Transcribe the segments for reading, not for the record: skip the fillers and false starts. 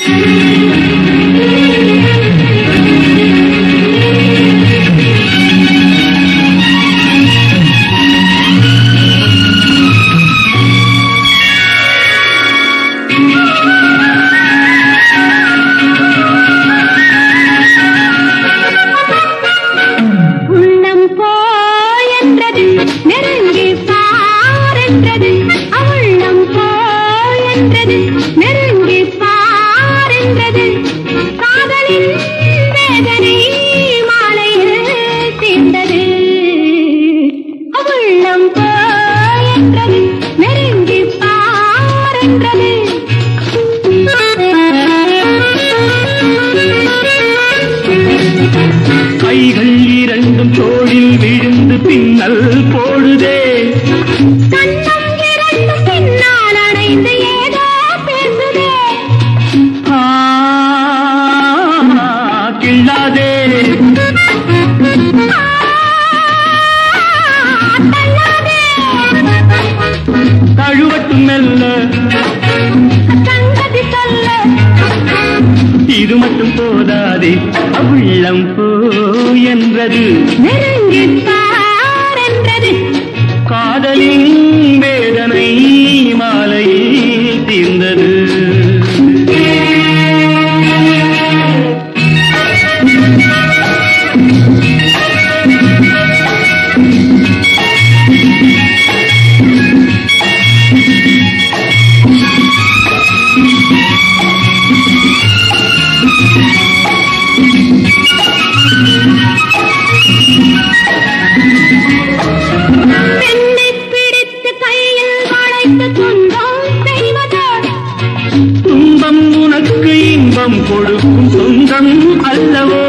நெருங்கி பாருங்கிறது காதலின் வேதனை மாலையில் தீர்ந்தது உள்ளம் போயென்றது நெருங்கி பாருங்கிறது கைகள் இரண்டும் தோளில் விழுந்து பின்னல் போடுதே தழுவட்டும் மெல்ல சங்கதி சொல்ல இது மட்டும் போதாதே உள்ளம் போ என்றது நெருங்கி பாரென்றது காதலின் வேதனை மாலையில் தீர்ந்தது பெண்ணை பிடித்து கையில் வளைத்து துன்பம் செய்வதோ துன்பம் உனக்கு இன்பம் கொடுக்கும் சொந்தம் அல்லவோ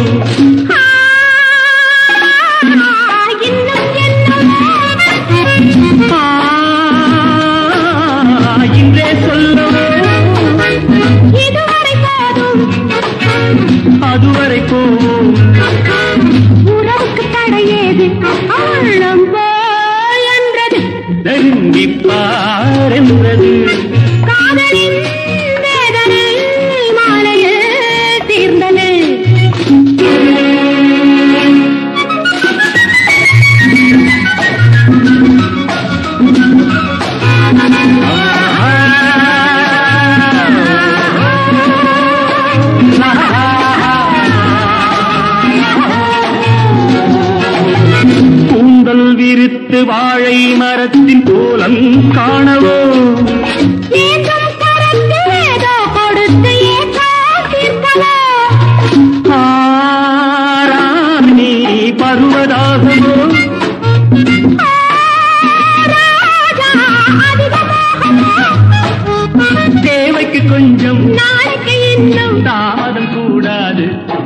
இன்றே சொல்லவோ இதுவரை போதும் அதுவரை போவோம் உறவுக்கு தடையேது உள்ளம் போயென்றது நெருங்கி பாரென்றது காதலின் வேதனை மாலையில் தீர்ந்தது கூந்தல் விரித்து வாழை மரத்தின் கோலம் காணவோ ஏக்கம் கரத்து ஏதோ கொடுத்து ஏக்கம் தீர்க்கவோ நீ பருவதாகவோ ராஜா அதிகமாகவோ தேவைக்கு கொஞ்சம் நாளைக்கு இன்னும் தாமதம் கூடாது